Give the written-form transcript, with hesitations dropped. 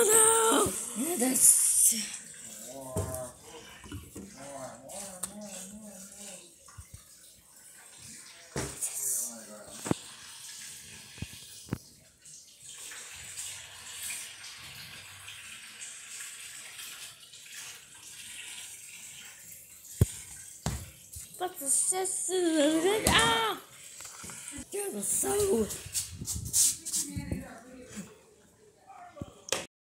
no! Yeah, that's... But the sister... Ah! You're so...